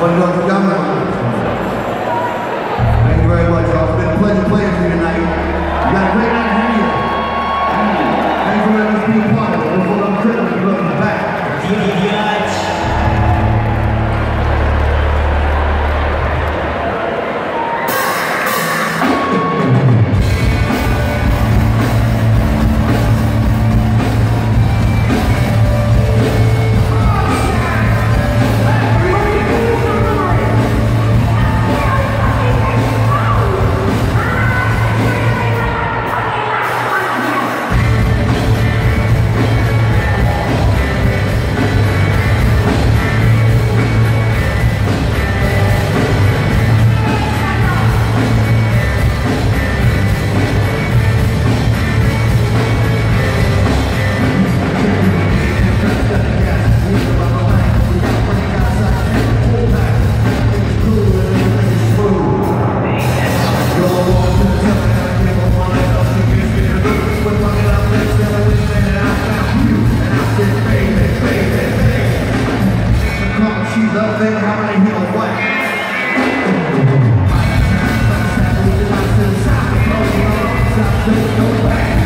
Thank you very much, y'all. It's been a pleasure playing for you tonight. You got a great night here. Thanks for letting us be a part of it. Before I'm critical, look back. She's up there, how many hit or what? Stop, go back.